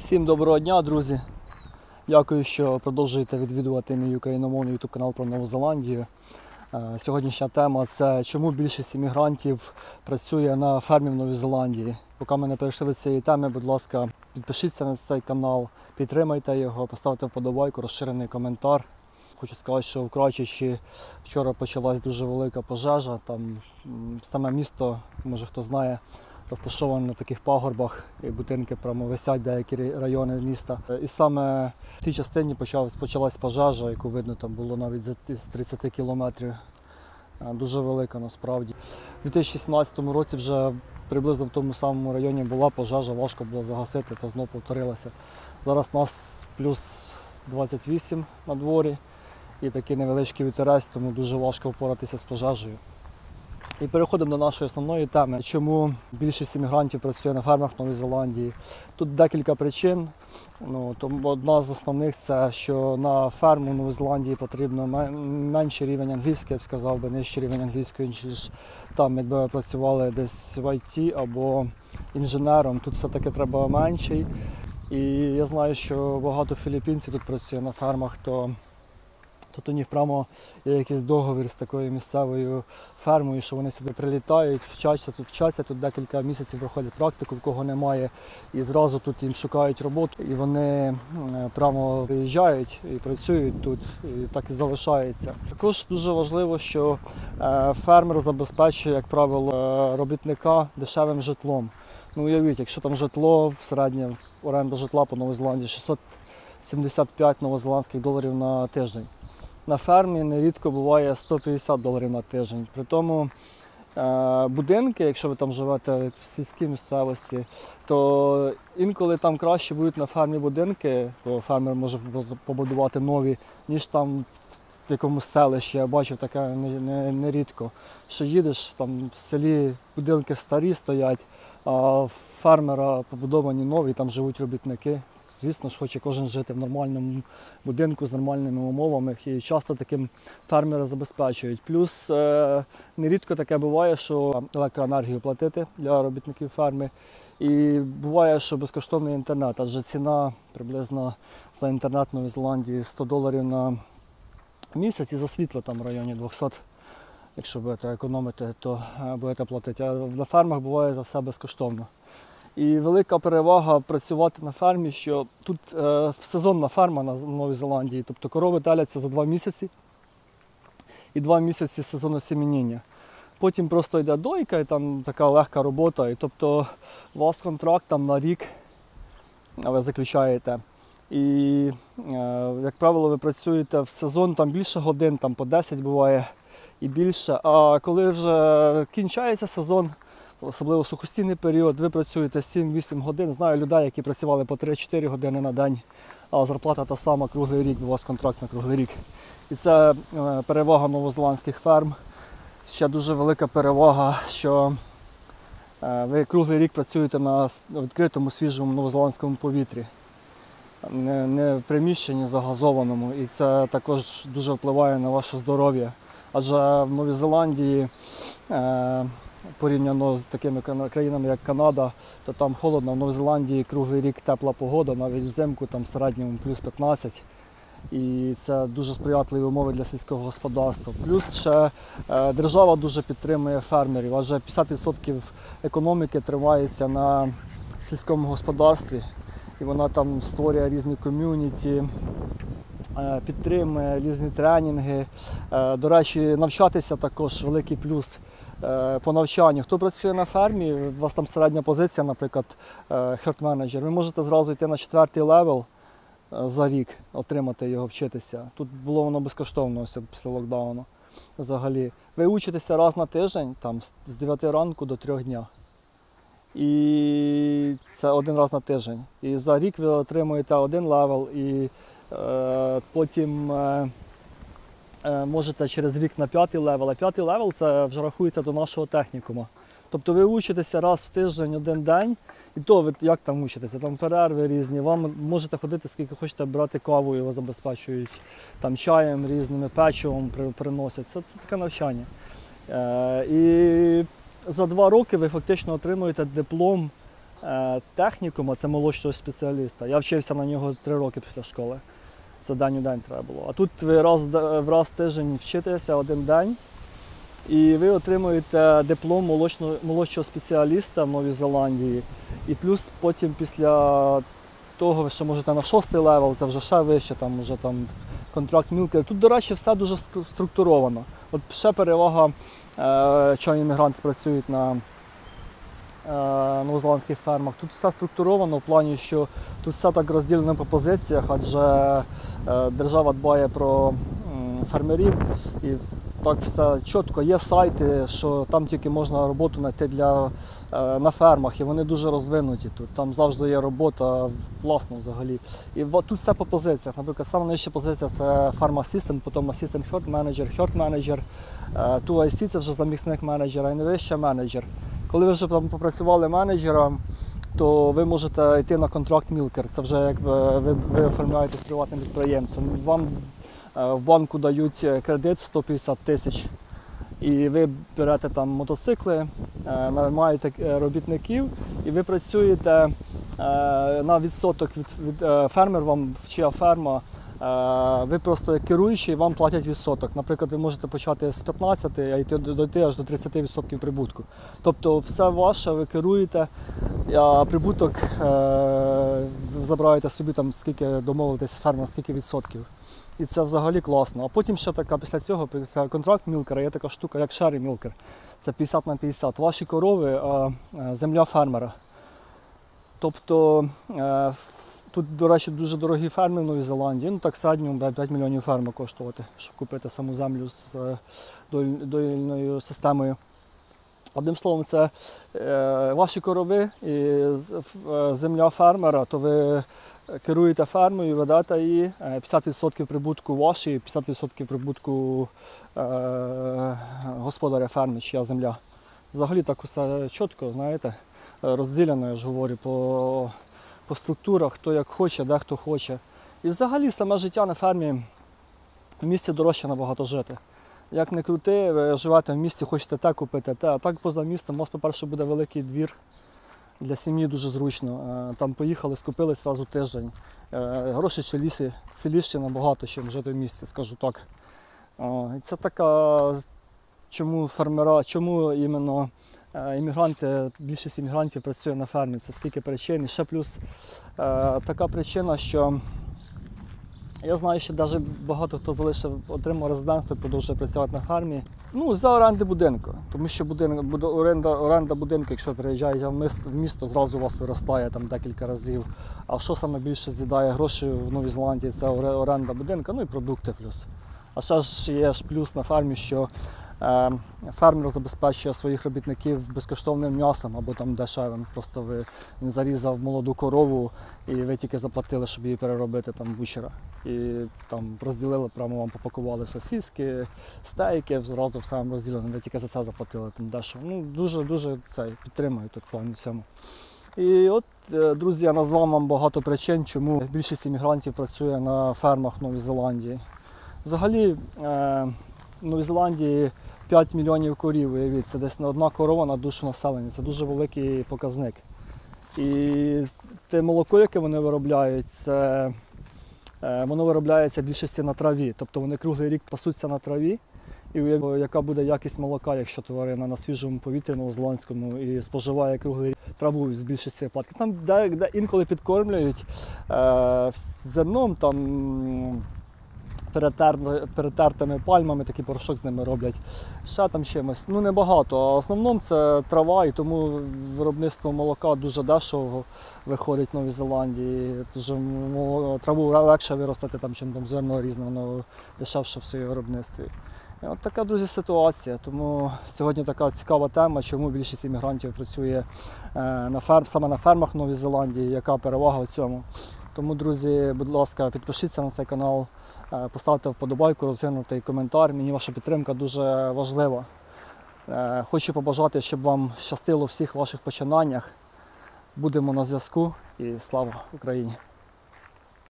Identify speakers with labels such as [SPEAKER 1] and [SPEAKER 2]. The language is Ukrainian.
[SPEAKER 1] Всім доброго дня, друзі! Дякую, що продовжуєте відвідувати мій україномовний YouTube канал про Нову Зеландію. Сьогоднішня тема – це чому більшість іммігрантів працює на фермі в Новій Зеландії. Поки ми не перейшли до цієї теми, будь ласка, підпишіться на цей канал, підтримайте його, поставте вподобайку, розширений коментар. Хочу сказати, що в Крайчичі вчора почалась дуже велика пожежа. Там саме місто, може хто знає, розташовані на таких пагорбах, і будинки прямо висять деякі райони міста. І саме в тій частині почалась пожежа, яку видно там було навіть з 30 кілометрів. Дуже велика насправді. У 2017 році вже приблизно в тому самому районі була пожежа, важко було загасити, це знову повторилося. Зараз у нас плюс 28 на дворі і такий невеличкий вітерець, тому дуже важко впоратися з пожежею. І переходимо до нашої основної теми. Чому більшість іммігрантів працює на фермах в Новій Зеландії? Тут декілька причин. Одна з основних – це що на ферму в Новій Зеландії потрібно менший рівень англійської, я б сказав, нижчий рівень англійської, ніж там, якби ви працювали десь в IT або інженером. Тут все-таки треба менший. І я знаю, що багато філіппінців тут працює на фермах, то тут у них прямо є якийсь договір з такою місцевою фермою, що вони сюди прилітають, вчаться, тут декілька місяців проходять практику, в кого немає, і зразу тут їм шукають роботу, і вони прямо приїжджають і працюють тут, і так і залишається. Також дуже важливо, що фермер забезпечує, як правило, робітника дешевим житлом. Уявіть, якщо там житло, в середньому оренда житла по Новій Зеландії 675 новозеландських доларів на тиждень. На фермі нерідко буває 150 доларів на тиждень. При тому будинки, якщо ви там живете в сільській місцевості, то інколи там краще будуть на фермі будинки, бо фермер може побудувати нові, ніж там в якомусь селищі. Я бачив таке нерідко. Що їдеш, там в селі будинки старі стоять, а в фермера побудовані нові, там живуть робітники. Звісно ж, хоче кожен жити в нормальному будинку з нормальними умовами, і часто таким фермери забезпечують. Плюс нерідко таке буває, що електроенергію платити для робітників ферми. І буває, що безкоштовний інтернет, адже ціна приблизно за інтернет в Новій Зеландії 100 доларів на місяць, і за світло там в районі 200. Якщо будете економити, то будете платити. А на фермах буває за все безкоштовно. І велика перевага працювати на фермі, що тут сезонна ферма на Новій Зеландії, тобто корови теляться за 2 місяці і 2 місяці сезоносемініння. Потім просто йде дойка і там така легка робота, і тобто у вас контракт там на рік ви заключаєте. І, як правило, ви працюєте в сезон там більше годин, там по 10 буває і більше. А коли вже кінчається сезон, особливо сухостійний період, ви працюєте 7-8 годин. Знаю людей, які працювали по 3-4 години на день, а зарплата та сама круглий рік, у вас контракт на круглий рік. І це перевага новозеландських ферм. Ще дуже велика перевага, що ви круглий рік працюєте на відкритому, свіжому новозеландському повітрі, не в приміщенні загазованому. І це також дуже впливає на ваше здоров'я. Адже в Новій Зеландії порівняно з такими країнами, як Канада, то там холодно, в Новій Зеландії круглий рік тепла погода, навіть взимку там в середньому плюс 15. І це дуже сприятливі умови для сільського господарства. Плюс ще держава дуже підтримує фермерів, адже 50% економіки тримається на сільському господарстві. І вона там створює різні ком'юніті, підтримує різні тренінги. До речі, навчатися також великий плюс. По навчанню. Хто працює на фермі, у вас там середня позиція, наприклад, херт-менеджер, ви можете зразу йти на 4-й левел за рік, отримати його, вчитися. Тут було воно безкоштовно ось після локдауну взагалі. Ви учитеся раз на тиждень, там, з 9 ранку до 3 дня. І це один раз на тиждень. І за рік ви отримуєте 1 левел, і потім можете через рік на 5-й левел, а 5-й левел це вже рахується до нашого технікуму. Тобто ви учитеся раз в тиждень, 1 день, і то ви як там учитеся, там перерви різні, вам можете ходити скільки хочете, брати каву, його забезпечують там чаєм різними, печивом приносять, це таке навчання. І за 2 роки ви фактично отримуєте диплом технікума, це молодшого спеціаліста. Я вчився на нього 3 роки після школи. Це день у день треба було. А тут ви раз в тиждень вчитеся 1 день, і ви отримуєте диплом молодшого спеціаліста в Новій Зеландії. І плюс потім після того ви ще можете на 6-й левел, це вже ще вище, там вже там контракт мілкер. Тут, до речі, все дуже структуровано. От ще перевага, чого іммігранти працюють на новозеландських фермах. Тут все структуровано в плані, що тут все так розділено по позиціях, адже держава дбає про фермерів і так все чітко. Є сайти, що там тільки можна роботу знайти на фермах, і вони дуже розвинуті тут. Там завжди є робота, класно взагалі. І тут все по позиціях. Наприклад, саме нижча позиція це Farm Assistant, потім Assistant Herd Manager, ту IC це вже замісник менеджера, і найвища менеджер. Коли ви вже там попрацювали менеджером, то ви можете йти на контракт мілкер. Це вже як ви оформляєтесь приватним підприємцем. Вам в банку дають кредит 150 тисяч, і ви берете там мотоцикли, наймаєте робітників, і ви працюєте на відсоток від фермер, вам чия ферма, ви просто як керуючий, вам платять відсоток. Наприклад, ви можете почати з 15, а дойти аж до 30% прибутку. Тобто все ваше, ви керуєте, а прибуток ви забираєте собі, там, скільки домовитесь з фермером, скільки відсотків. І це взагалі класно. А потім ще така, після цього, після контракт мілкера, є така штука, як шері мілкер. Це 50/50. Ваші корови, земля фермера. Тобто тут, до речі, дуже дорогі ферми в Новій Зеландії. Ну так середньо 5 мільйонів ферми коштувати, щоб купити саму землю з доїльною системою. Одним словом, це ваші корови і земля фермера, то ви керуєте фермою, ведете її, 50% прибутку ваші, 50% прибутку господаря ферми, чия земля. Взагалі так усе чітко, знаєте, розділено, я ж говорю, по структурах, хто як хоче, де хто хоче. І взагалі саме життя на фермі в місті дорожче набагато жити. Як не крути, ви живете в місті, хочете те купити, те. А так поза містом у вас, по-перше, буде великий двір. Для сім'ї дуже зручно. Там поїхали, скупили одразу тиждень. Гроші ціліші набагато, ніж жити в місті, скажу так. І це така, чому іменно більшість іммігрантів працює на фермі. Це скільки причин. І ще плюс така причина, що я знаю, що навіть багато хто отримав резидентство і продовжує працювати на фермі. Ну, за оренди будинку. Тому що оренда будинку, якщо приїжджаєте в місто, зразу у вас виростає там декілька разів. А що саме більше з'їдає гроші в Новій Зеландії, це оренда будинку, ну і продукти плюс. А ще ж є плюс на фермі, що фермер забезпечує своїх робітників безкоштовним м'ясом або там дешевим. Просто він зарізав молоду корову і ви тільки заплатили, щоб її переробити там бучера. І там розділили, прямо вам попакували сосиски, стейки, зразу все вам розділено, ви тільки за це заплатили там дешево. Ну, дуже підтримую тут плані цьому. І от, друзі, я назвав вам багато причин, чому більшість іммігрантів працює на фермах в Новій Зеландії. Взагалі, в Новій Зеландії 5 мільйонів корів, уявіть, це десь одна корова на душу населення, це дуже великий показник. І те молоко, яке вони виробляють, воно виробляється в більшості на траві, тобто вони круглий рік пасуться на траві. І яка буде якість молока, якщо тварина на свіжому повітрі новозеландському і споживає круглий рік траву з більшості випадків. Там де інколи підкормлюють зерном, там перетертими пальмами, такий порошок з ними роблять, ще там чимось. Ну небагато, а в основному це трава, і тому виробництво молока дуже дешево виходить в Новій Зеландії. Траву легше виростати, чим зерно різне, воно дешевше в своєму виробництві. І от така, друзі, ситуація. Тому сьогодні така цікава тема, чому більшість іммігрантів працює саме на фермах в Новій Зеландії, яка перевага в цьому. Тому, друзі, будь ласка, підпишіться на цей канал, поставте вподобайку, розглянути коментар. Мені ваша підтримка дуже важлива. Хочу побажати, щоб вам щастило в всіх ваших починаннях. Будемо на зв'язку і слава Україні!